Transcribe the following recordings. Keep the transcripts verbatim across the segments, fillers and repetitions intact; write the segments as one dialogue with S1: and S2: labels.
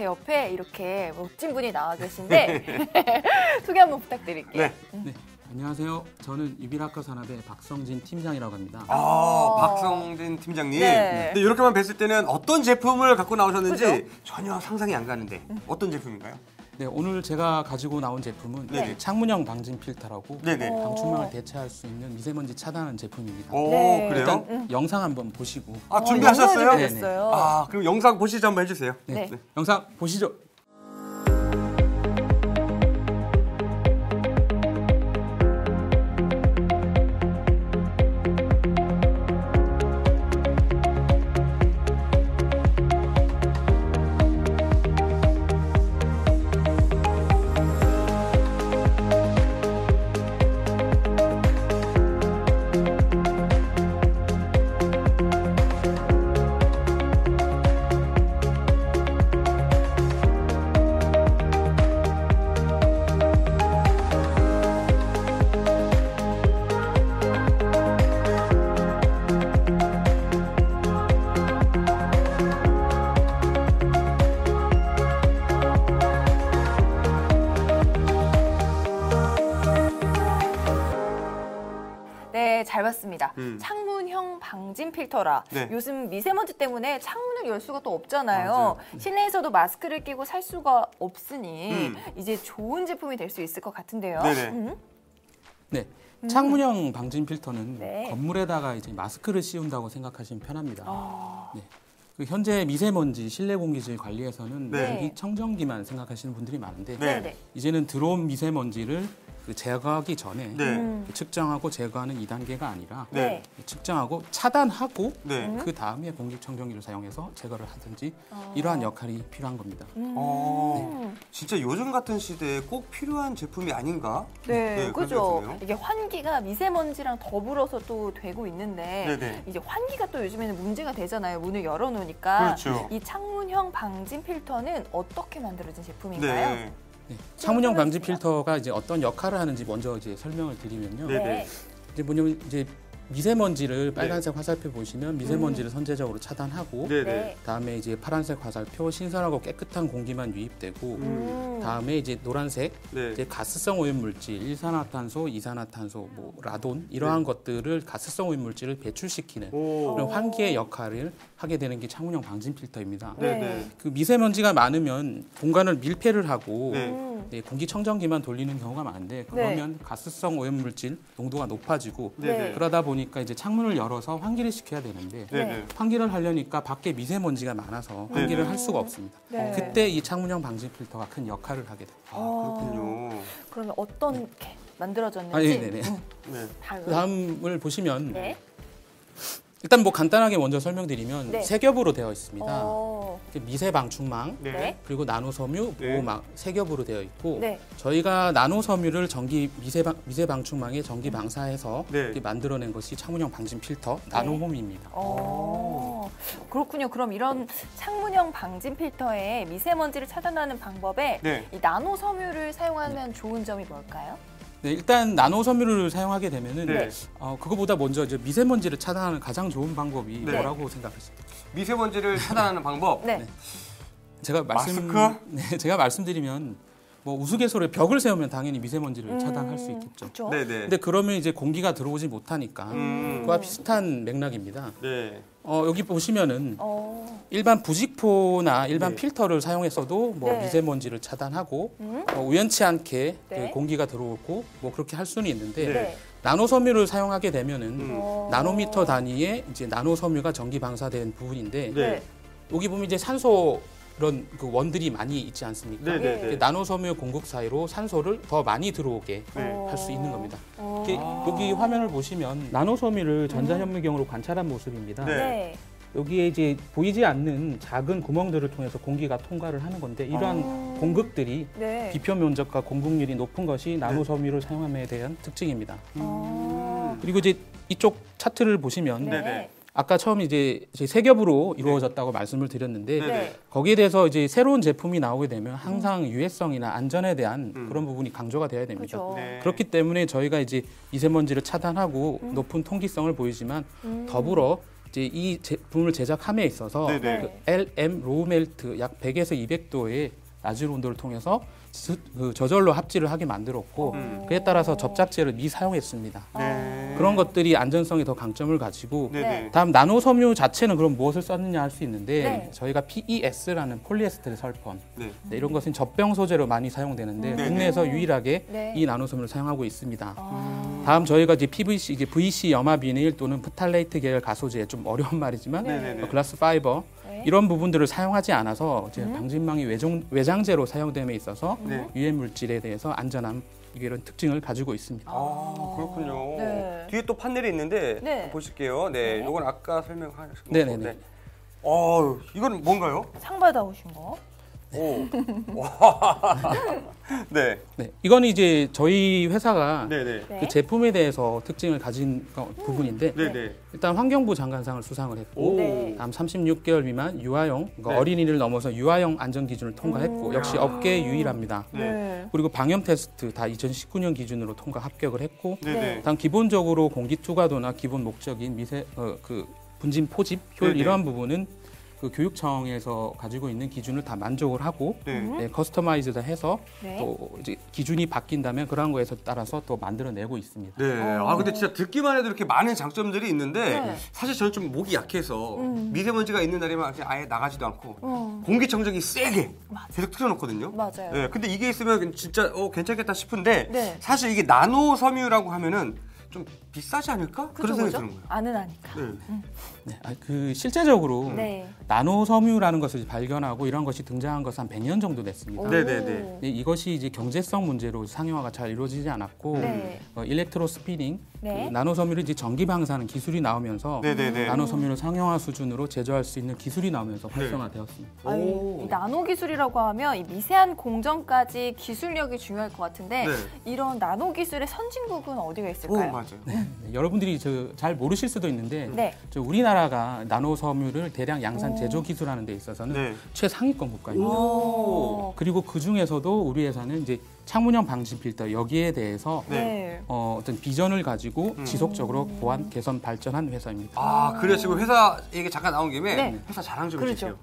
S1: 옆에 이렇게 멋진 분이 나와 계신데 소개 한번 부탁드릴게요.
S2: 네.
S1: 음.
S3: 네. 안녕하세요. 저는 유빌아카 산업의 박성진 팀장이라고 합니다.
S2: 아, 박성진 팀장님.
S1: 네.
S2: 네, 이렇게만 뵀을 때는 어떤 제품을 갖고 나오셨는지
S1: 그죠?
S2: 전혀 상상이 안 가는데
S1: 음.
S2: 어떤 제품인가요?
S3: 네, 오늘 제가 가지고 나온 제품은
S2: 네.
S3: 창문형 방진 필터라고
S2: 네네.
S1: 어.
S3: 방충망을 대체할 수 있는 미세먼지 차단하는 제품입니다.
S2: 오,
S1: 네.
S2: 그래요?
S3: 일단
S1: 음.
S3: 영상 한번 보시고
S2: 아,
S1: 어,
S2: 준비하셨어요?
S1: 영상을 준비했어요.
S2: 아, 그럼 영상 보시죠. 한번 해주세요.
S3: 네.
S1: 네.
S3: 영상 보시죠.
S1: 네, 잘 봤습니다.
S2: 음.
S1: 창문형 방진 필터라.
S2: 네.
S1: 요즘 미세먼지 때문에 창문을 열 수가 또 없잖아요.
S2: 맞아요.
S1: 실내에서도 마스크를 끼고 살 수가 없으니
S2: 음.
S1: 이제 좋은 제품이 될 수 있을 것 같은데요.
S2: 네네.
S1: 음?
S3: 네. 창문형 방진 필터는
S1: 네.
S3: 건물에다가 이제 마스크를 씌운다고 생각하시면 편합니다.
S1: 어.
S3: 네. 그 현재 미세먼지 실내 공기질 관리에서는
S2: 네.
S3: 공기청정기만 생각하시는 분들이 많은데
S2: 네.
S1: 네네.
S3: 이제는 들어온 미세먼지를 그 제거하기 전에
S2: 네.
S1: 음.
S3: 그 측정하고 제거하는 이 단계가 아니라
S2: 네.
S3: 측정하고 차단하고
S2: 네.
S1: 음.
S3: 그 다음에 공기청정기를 사용해서 제거를 하든지
S1: 어.
S3: 이러한 역할이 필요한 겁니다.
S1: 음.
S2: 어, 진짜 요즘 같은 시대에 꼭 필요한 제품이 아닌가?
S1: 네,
S2: 네, 그런
S1: 그죠.
S2: 생각이 드네요.
S1: 이게 환기가 미세먼지랑 더불어서 또 되고 있는데
S2: 네네.
S1: 이제 환기가 또 요즘에는 문제가 되잖아요. 문을 열어놓으니까.
S2: 그렇죠.
S1: 이 창문형 방진 필터는 어떻게 만들어진 제품인가요?
S2: 네.
S3: 네. 창문형 방지 필터가 이제 어떤 역할을 하는지 먼저 이제 설명을 드리면요.
S2: 네.
S3: 이제 뭐냐면 이제 미세먼지를 빨간색 화살표 보시면
S1: 음.
S3: 미세먼지를 선제적으로 차단하고
S2: 네네.
S1: 네.
S3: 다음에 이제 파란색 화살표 신선하고 깨끗한 공기만 유입되고
S1: 음.
S3: 다음에 이제 노란색
S2: 네.
S3: 이제 가스성 오염 물질, 일산화탄소, 이산화탄소, 뭐 라돈 이러한
S2: 네.
S3: 것들을 가스성 오염 물질을 배출시키는
S2: 오.
S3: 그런 환기의 역할을 하게 되는 게 창문형 방진 필터입니다.
S2: 네네.
S1: 네.
S3: 그 미세먼지가 많으면 공간을 밀폐를 하고
S2: 네.
S1: 음.
S3: 네, 공기청정기만 돌리는 경우가 많은데 그러면 가스성 오염 물질 농도가 높아지고
S2: 네네.
S3: 그러다 보니까 이제 창문을 열어서 환기를 시켜야 되는데
S2: 네네.
S3: 환기를 하려니까 밖에 미세먼지가 많아서 환기를
S1: 음.
S3: 할 수가 없습니다.
S1: 네.
S3: 그때 이 창문형 방진 필터가 큰 역할을 하게 됩니다.
S2: 아, 그렇군요.
S1: 그러면 어떻게 만들어졌는지
S3: 아, 네네네.
S1: 음,
S2: 네.
S1: 다음.
S3: 그 다음을 보시면
S1: 네.
S3: 일단 뭐 간단하게 먼저 설명드리면
S1: 네.
S3: 세 겹으로 되어 있습니다.
S1: 어.
S3: 미세 방충망
S2: 네.
S1: 네.
S3: 그리고 나노 섬유,
S2: 네.
S3: 보호막 세 겹으로 되어 있고
S1: 네.
S3: 저희가 나노 섬유를 전기 미세 방 미세 방충망에 전기 방사해서
S2: 네.
S3: 이렇게 만들어낸 것이 창문형 방진 필터 나노홈입니다.
S1: 어. 그렇군요. 그럼 이런 창문형 방진 필터에 미세먼지를 차단하는 방법에
S2: 네.
S1: 이 나노 섬유를 사용하면 좋은 점이 뭘까요?
S3: 네, 일단 나노 섬유를 사용하게 되면은
S2: 네.
S3: 어, 그거보다 먼저 이제 미세먼지를 차단하는 가장 좋은 방법이
S2: 네.
S3: 뭐라고 생각하십니까?
S2: 미세먼지를 차단하는 방법.
S1: 네.
S3: 네. 제가 말씀
S2: 마스크?
S3: 네, 제가 말씀드리면 뭐 우스갯소리에 벽을 세우면 당연히 미세먼지를
S1: 음,
S3: 차단할 수 있겠죠.
S1: 그렇죠.
S2: 네네.
S3: 근데 그러면 이제 공기가 들어오지 못하니까
S2: 음.
S3: 그와 비슷한 맥락입니다.
S2: 네.
S3: 어, 여기 보시면은
S1: 어.
S3: 일반 부직포나 일반
S2: 네.
S3: 필터를 사용해서도 뭐
S1: 네.
S3: 미세먼지를 차단하고
S1: 음?
S3: 어, 우연치 않게
S1: 네.
S3: 그 공기가 들어오고 뭐 그렇게 할 수는 있는데
S2: 네.
S1: 네.
S3: 나노 섬유를 사용하게 되면은
S2: 음.
S1: 어.
S3: 나노미터 단위의 이제 나노 섬유가 전기 방사된 부분인데
S2: 네.
S3: 여기 보면 이제 산소 그런 그 원들이 많이 있지 않습니까?
S2: 네네네.
S3: 그 나노 섬유 공급 사이로 산소를 더 많이 들어오게
S2: 네.
S1: 어.
S3: 할 수 있는 겁니다.
S1: 어.
S3: 이렇게
S2: 아.
S3: 여기 화면을 보시면 나노 섬유를 전자현미경으로 관찰한 모습입니다.
S2: 네.
S1: 네.
S3: 여기에 이제 보이지 않는 작은 구멍들을 통해서 공기가 통과를 하는 건데 이러한
S1: 아.
S3: 공극들이
S1: 네.
S3: 비표 면적과 공급률이 높은 것이 나노
S2: 네.
S3: 섬유를 사용함에 대한 특징입니다.
S1: 어.
S3: 그리고 이제 이쪽 차트를 보시면
S1: 네.
S2: 네네.
S3: 아까 처음 이제 이제 세 겹으로 이루어졌다고 말씀을 드렸는데
S2: 네.
S1: 네.
S3: 거기에 대해서 이제 새로운 제품이 나오게 되면 항상 유해성이나 안전에 대한
S2: 음.
S3: 그런 부분이 강조가 되어야 됩니다.
S1: 그죠.
S2: 네.
S3: 그렇기 때문에 저희가 이제 미세먼지를 차단하고 높은 통기성을 보이지만
S1: 음.
S3: 더불어 이제 이 제품을 제작함에 있어서
S2: 네네.
S3: 그 엘엠 로우 멜트 약 백에서 이백 도의 낮은 온도를 통해서 스, 그 저절로 합질을 하게 만들었고
S1: 음.
S3: 그에 따라서 접착제를 미사용했습니다.
S2: 네.
S3: 그런 것들이 안전성에 더 강점을 가지고
S2: 네네.
S3: 다음 나노 섬유 자체는 그럼 무엇을 썼느냐 할 수 있는데
S1: 네.
S3: 저희가 피이에스라는 폴리에스테르 설폰
S2: 네.
S3: 네, 이런 것은 젖병 소재로 많이 사용되는데
S2: 네.
S3: 국내에서 유일하게
S1: 네.
S3: 이 나노 섬유를 사용하고 있습니다.
S1: 아.
S3: 다음 저희가 이제 피브이씨, 이제 브이씨 염화 비닐 또는 프탈레이트 계열 가소제 좀 어려운 말이지만
S2: 네네네.
S3: 어, 글라스 파이버
S1: 네.
S3: 이런 부분들을 사용하지 않아서 이제
S1: 음.
S3: 방진망이 외종, 외장재로 사용됨에 있어서
S2: 네.
S3: 유해 물질에 대해서 안전함 이런 특징을 가지고 있습니다.
S2: 아, 그렇군요.
S1: 네.
S2: 뒤에 또 판넬이 있는데
S1: 네.
S2: 한번 보실게요. 네,
S1: 네.
S2: 요건 아까 설명하신 거.
S3: 네네네.
S2: 네. 어, 이건 뭔가요?
S1: 상 받아오신 거.
S2: 오. 와. 네.
S3: 네, 이건 이제 저희 회사가
S2: 네네.
S1: 네.
S3: 그 제품에 대해서 특징을 가진 거- 부분인데
S2: 네네.
S3: 일단 환경부 장관상을 수상을 했고
S2: 오.
S1: 네.
S3: 다음 삼십육 개월 미만 유아용 그러니까
S2: 네.
S3: 어린이를 넘어서 유아용 안전 기준을 통과했고
S1: 음.
S3: 역시 업계 유일합니다.
S2: 네.
S3: 그리고 방염 테스트 다 이천십구 년 기준으로 통과 합격을 했고
S2: 네네.
S3: 다음 기본적으로 공기 투과도나 기본 목적인 미세 어, 그 분진 포집 효율
S2: 네네.
S3: 이러한 부분은 그 교육청에서 가지고 있는 기준을 다 만족을 하고
S2: 네.
S3: 네, 커스터마이즈다 해서
S1: 네.
S3: 또 이제 기준이 바뀐다면 그런 거에서 따라서 또 만들어내고 있습니다.
S2: 네.
S1: 어.
S2: 아 근데 진짜 듣기만 해도 이렇게 많은 장점들이 있는데
S1: 네.
S2: 사실 저는 좀 목이 약해서
S1: 음.
S2: 미세먼지가 있는 날이면 그냥 아예 나가지도 않고
S1: 어.
S2: 공기청정기 세게
S1: 맞아.
S2: 계속 틀어놓거든요.
S1: 맞아요.
S2: 네. 근데 이게 있으면 진짜 어, 괜찮겠다 싶은데
S1: 네.
S2: 사실 이게 나노 섬유라고 하면은 좀 비싸지 않을까?
S1: 그죠,
S2: 그런 생각이
S1: 그죠?
S2: 드는 거예요.
S1: 아는 아니까.
S2: 네.
S3: 네, 아, 그 실제적으로
S1: 네.
S3: 나노 섬유라는 것을 발견하고 이런 것이 등장한 것은 한 백 년 정도 됐습니다.
S1: 오.
S2: 네네네.
S3: 근데 이것이 이제 경제성 문제로 상용화가 잘 이루어지지 않았고
S1: 네.
S3: 어, 일렉트로 스피닝,
S1: 네.
S3: 그 나노 섬유를 이제 전기 방사하는 기술이 나오면서
S2: 네네네.
S3: 나노 섬유를 상용화 수준으로 제조할 수 있는 기술이 나오면서 활성화되었습니다.
S1: 아니,
S2: 오.
S1: 이 나노 기술이라고 하면 이 미세한 공정까지 기술력이 중요할 것 같은데
S2: 네.
S1: 이런 나노 기술의 선진국은 어디가
S2: 오
S1: 있을까요?
S2: 맞아요.
S3: 네, 여러분들이 저 잘 모르실 수도 있는데
S1: 네.
S3: 저 우리나라가 나노 섬유를 대량 양산
S1: 오.
S3: 제조 기술하는 데 있어서는
S2: 네.
S3: 최상위권 국가입니다.
S2: 오.
S3: 그리고 그 중에서도 우리 회사는 이제 창문형 방진 필터 여기에 대해서
S2: 네.
S1: 네.
S3: 어, 어떤 비전을 가지고
S2: 음.
S3: 지속적으로 보완, 개선, 발전한 회사입니다.
S2: 아 그래 지금 회사 얘기 잠깐 나온 김에
S1: 네.
S2: 회사 자랑 좀
S1: 그러죠.
S2: 해주세요.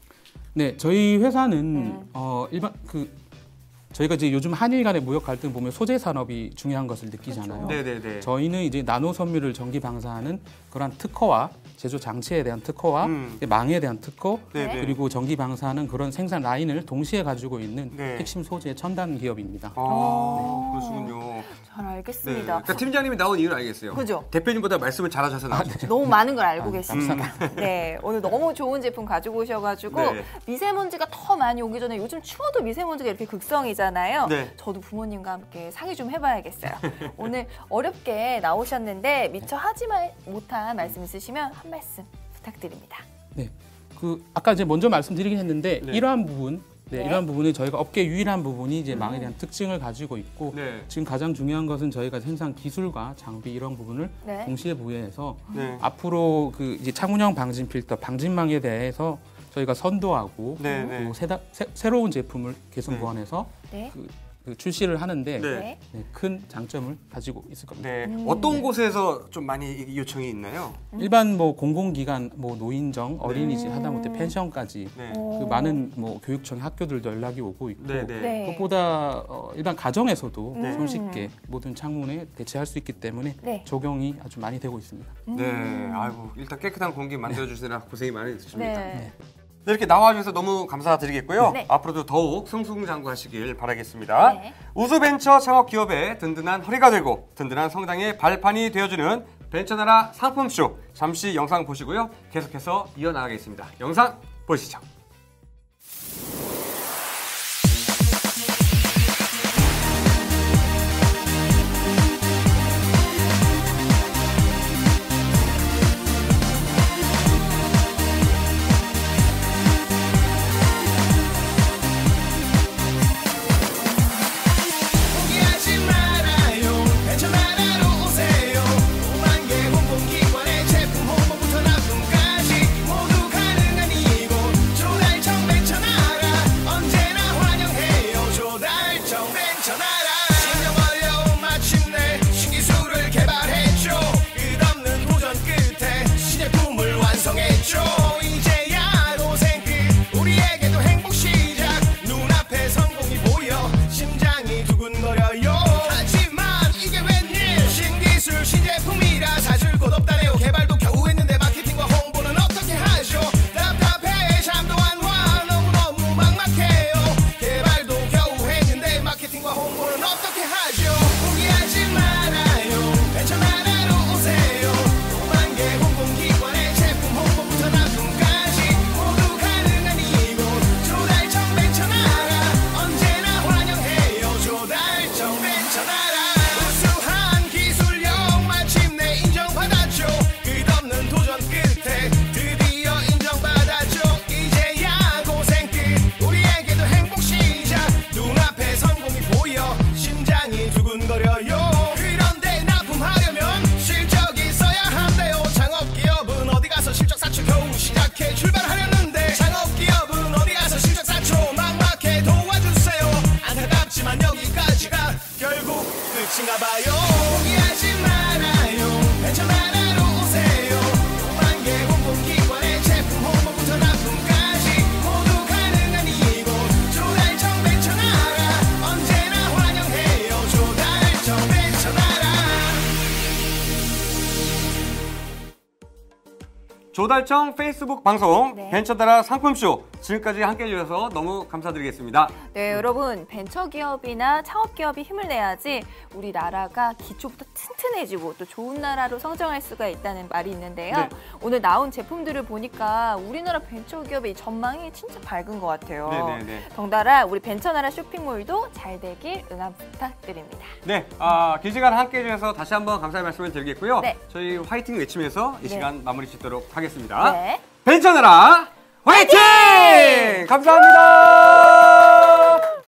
S3: 네, 저희 회사는
S1: 음.
S3: 어, 일반 그 저희가 이제 요즘 한일 간의 무역 갈등 보면 소재 산업이 중요한 것을 느끼잖아요.
S1: 그렇죠.
S2: 네네네.
S3: 저희는 이제 나노 섬유를 전기 방사하는 그런 특허와 제조 장치에 대한 특허와
S2: 음.
S3: 망에 대한 특허
S2: 네네.
S3: 그리고 전기 방사하는 그런 생산 라인을 동시에 가지고 있는
S2: 네.
S3: 핵심 소재 첨단 기업입니다.
S2: 아
S1: 오.
S2: 그러시군요.
S1: 잘
S2: 네.
S1: 알겠습니다.
S2: 그러니까 팀장님이 나온 이유는 알겠어요.
S1: 그죠?
S2: 대표님보다 말씀을 잘하셔서 나오셨죠.
S1: 너무 많은 걸 알고
S3: 아,
S1: 계십니다. 네, 오늘 너무 좋은 제품 가지고 오셔가지고
S2: 네.
S1: 미세먼지가 더 많이 오기 전에 요즘 추워도 미세먼지가 이렇게 극성이잖아요.
S2: 네.
S1: 저도 부모님과 함께 상의 좀 해봐야겠어요. 오늘 어렵게 나오셨는데 미처 하지 말, 못한 말씀 있으시면 한 말씀 부탁드립니다.
S3: 네. 그 아까 이제 먼저 말씀드리긴 했는데
S2: 네.
S3: 이러한 부분, 네,
S1: 네.
S3: 이러한 부분이 저희가 업계 유일한 부분이 이제 망에 대한 특징을 가지고 있고
S2: 네.
S3: 지금 가장 중요한 것은 저희가 생산 기술과 장비 이런 부분을
S1: 네.
S3: 동시에 부여해서
S2: 네.
S3: 앞으로 그 이제 창문형 방진 필터, 방진망에 대해서 저희가 선도하고
S2: 네, 네.
S3: 그리고 새다, 새, 새로운 제품을 계속
S2: 네.
S3: 보완해서
S1: 네.
S3: 그, 그 출시를 하는데
S2: 네.
S1: 네.
S3: 네, 큰 장점을 가지고 있을 겁니다.
S2: 네.
S1: 음.
S2: 어떤 곳에서 좀 많이 요청이 있나요?
S3: 일반 뭐 공공기관, 뭐 노인정, 어린이집
S1: 음.
S3: 하다못해 펜션까지
S2: 네.
S1: 오.
S3: 그 많은 뭐 교육청 학교들도 연락이 오고 있고
S2: 네, 네.
S1: 네.
S3: 그것보다 어, 일반 가정에서도
S1: 네.
S3: 손쉽게 모든 창문에 대체할 수 있기 때문에
S1: 네.
S3: 적용이 아주 많이 되고 있습니다.
S2: 네. 아이고 일단 깨끗한 공기 만들어 주시느라 고생이 많으십니다.
S1: 네.
S2: 네, 이렇게 나와주셔서 너무 감사드리겠고요.
S1: 네.
S2: 앞으로도 더욱 승승장구하시길 바라겠습니다.
S1: 네.
S2: 우수벤처 창업 기업의 든든한 허리가 되고 든든한 성장의 발판이 되어주는 벤처나라 상품쇼 잠시 영상 보시고요. 계속해서 이어나가겠습니다. 영상 보시죠.
S4: 포기하지 말아요. 벤처나라로 오세요. 오만 개 홍보기관의 제품 홍보부터 납품까지 모두 가능한 이곳. 끝인가 봐요. 포기하지 말아요. 벤처나라로 오세요. 오만 개 공공기관의 제품 홍보부터 납품까지 모두 가능한 이곳 조달청 벤처나라 언제나 환영해요. 조달청 벤처나라.
S2: 조달청 페이스북 방송
S1: 네.
S2: 벤처나라 상품쇼 지금까지 함께해 주셔서 너무 감사드리겠습니다.
S1: 네, 여러분 벤처기업이나 창업기업이 힘을 내야지 우리나라가 기초부터 튼튼해지고 또 좋은 나라로 성장할 수가 있다는 말이 있는데요.
S2: 네.
S1: 오늘 나온 제품들을 보니까 우리나라 벤처기업의 전망이 진짜 밝은 것 같아요.
S2: 네네네.
S1: 덩달아 우리 벤처나라 쇼핑몰도 잘 되길 응원 부탁드립니다.
S2: 네, 아, 긴 시간 함께해 주셔서 다시 한번 감사의 말씀을 드리겠고요.
S1: 네.
S2: 저희 화이팅 외치면서 이
S1: 네.
S2: 시간 마무리 짓도록 하겠습니다.
S1: 네.
S2: 벤처나라 화이팅! 감사합니다.